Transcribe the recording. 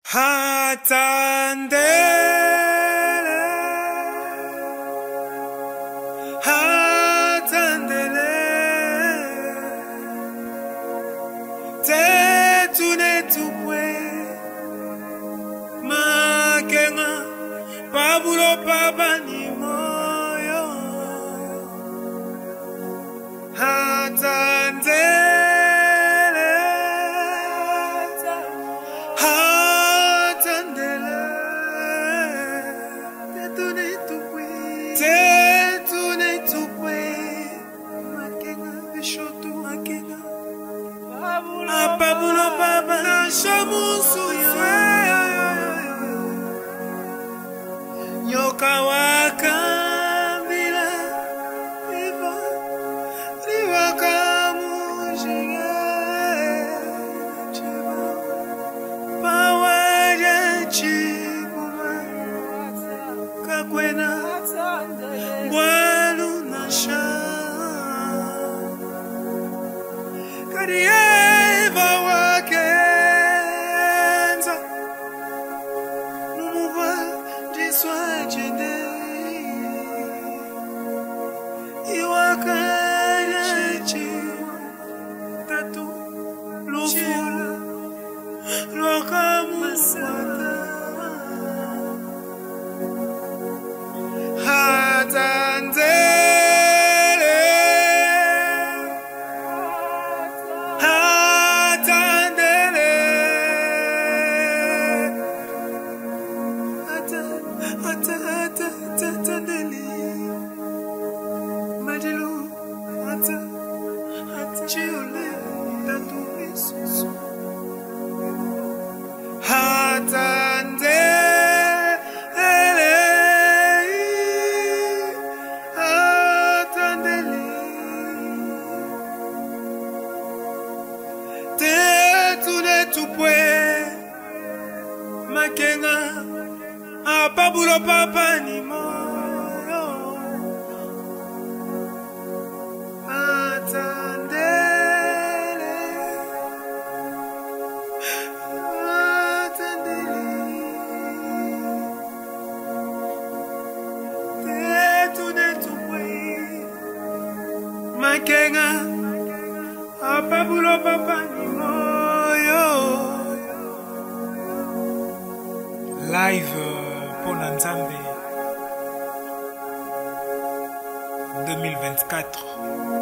Attendez-le, attendez-le, tetune tupwe, makenga, pabulo pabani moyo, attendez-le. Pabulo baba na shamusu nyoka wakambila riva kamujiga pawaja chibuma kakwena bwalu na sha kariye makenga apabulo papa ni moyo attendez-le tetune tupwe makenga apabulo papa ni moyo. Live pour Nzambe 2024.